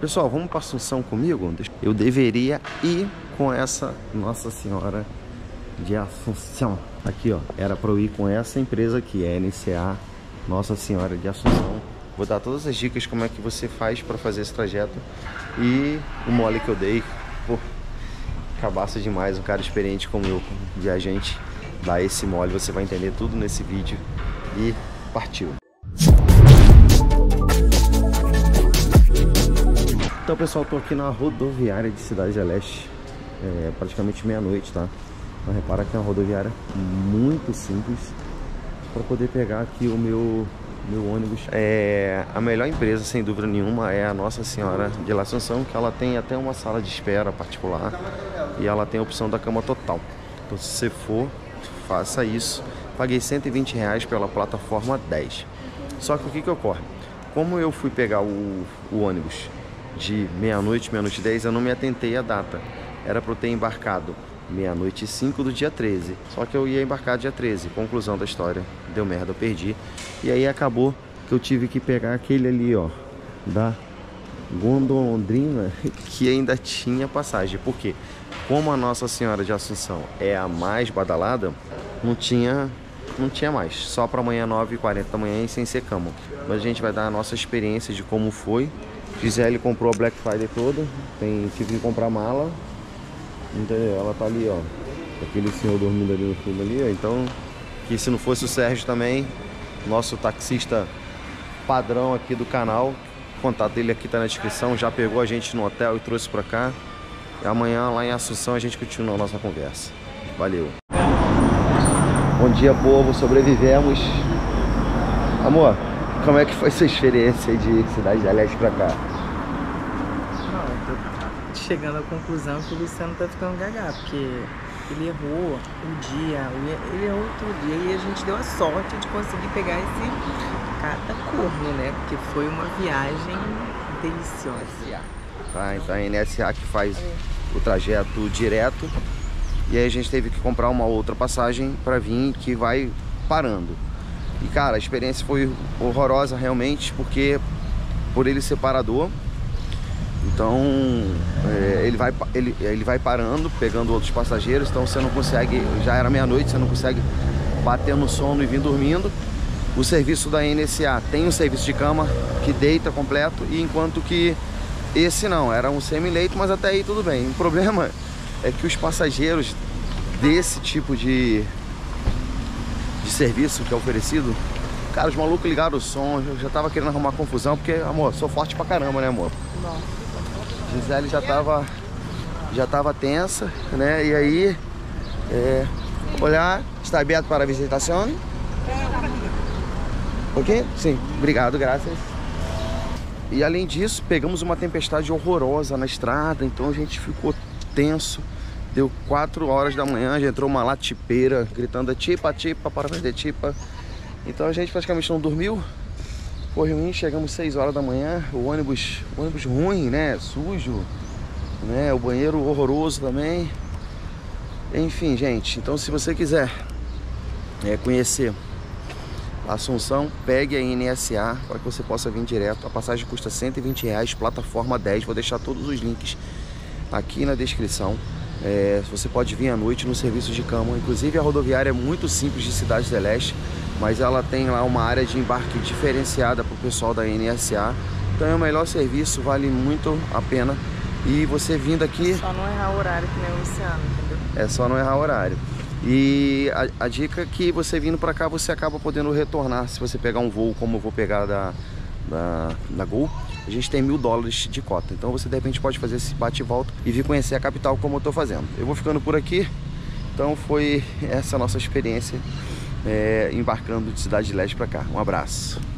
Pessoal, vamos para Assunção comigo? Eu deveria ir com essa Nossa Senhora de Assunção. Aqui, ó, era para eu ir com essa empresa aqui, é NCA Nossa Senhora de Assunção. Vou dar todas as dicas como é que você faz para fazer esse trajeto. E o mole que eu dei, pô, cabaça demais, um cara experiente como eu, viajante, dá esse mole, você vai entender tudo nesse vídeo. E partiu! Então, pessoal, tô aqui na rodoviária de Cidade do Leste, praticamente meia-noite, tá? Mas repara que é uma rodoviária muito simples para poder pegar aqui o meu ônibus. A melhor empresa, sem dúvida nenhuma, é a Nossa Senhora de Assunção, que ela tem até uma sala de espera particular e ela tem a opção da cama total. Então, se você for, faça isso. Paguei R$120 pela plataforma 10. Só que o que ocorre? Como eu fui pegar o ônibus de meia-noite, meia-noite 10, eu não me atentei à data. Era para eu ter embarcado meia-noite 5 do dia 13. Só que eu ia embarcar dia 13. Conclusão da história, deu merda, eu perdi. E aí acabou que eu tive que pegar aquele ali, ó, da Gondolondrina, que ainda tinha passagem. Por quê? Como a Nossa Senhora de Assunção é a mais badalada, não tinha mais. Só para amanhã 9h40 da manhã e sem ser cama. Mas a gente vai dar a nossa experiência de como foi. Gisele comprou a Black Friday toda, tive que comprar mala, entendeu? Ela tá ali, ó, aquele senhor dormindo ali no fundo ali, ó. Então, que se não fosse o Sérgio também, nosso taxista padrão aqui do canal, o contato dele aqui tá na descrição, já pegou a gente no hotel e trouxe pra cá. E amanhã lá em Assunção a gente continua a nossa conversa. Valeu! Bom dia, povo, sobrevivemos. Amor, como é que foi sua experiência de Cidade do Leste pra cá? Não, eu tô chegando à conclusão que o Luciano tá ficando gaga, porque ele errou um dia, ele errou outro dia e a gente deu a sorte de conseguir pegar esse catacorno, né? Porque foi uma viagem deliciosa. Tá, então a NSA que faz o trajeto direto e aí a gente teve que comprar uma outra passagem pra vir que vai parando. E cara, a experiência foi horrorosa realmente, porque por ele ser parador, então ele vai parando, pegando outros passageiros, então você não consegue, já era meia-noite, você não consegue bater no sono e vir dormindo. O serviço da NSA tem um serviço de cama que deita completo, e enquanto que esse não, era um semi-leito, mas até aí tudo bem. O problema é que os passageiros desse tipo de serviço que é oferecido, cara, os malucos ligaram o som, eu já tava querendo arrumar confusão, porque, amor, sou forte pra caramba, né, amor? Nossa. Gisele já tava tensa, né, e aí, olhar, está aberto para a visitação? Ok? Sim, obrigado, graças. E além disso, pegamos uma tempestade horrorosa na estrada, então a gente ficou tenso. Deu 4 horas da manhã, já entrou uma latipeira gritando tipa, tipa, para vender tipa. Então a gente praticamente não dormiu. Foi ruim, chegamos 6 horas da manhã, o ônibus ruim, né, sujo, né, o banheiro horroroso também. Enfim, gente, então se você quiser conhecer Assunção, pegue a NSA para que você possa vir direto. A passagem custa R$120, plataforma 10, vou deixar todos os links aqui na descrição. Você pode vir à noite no serviço de cama. Inclusive a rodoviária é muito simples de Cidade do Leste, mas ela tem lá uma área de embarque diferenciada para o pessoal da NSA. Então é o melhor serviço, vale muito a pena. E você vindo aqui... Só não errar o horário que nem o Luciano, entendeu? É só não errar o horário. E a dica é que você vindo para cá, você acaba podendo retornar. Se você pegar um voo como eu vou pegar da Gol, a gente tem $1000 de cota. Então você de repente pode fazer esse bate e volta e vir conhecer a capital como eu tô fazendo. Eu vou ficando por aqui. Então foi essa a nossa experiência embarcando de Cidade do Leste para cá. Um abraço.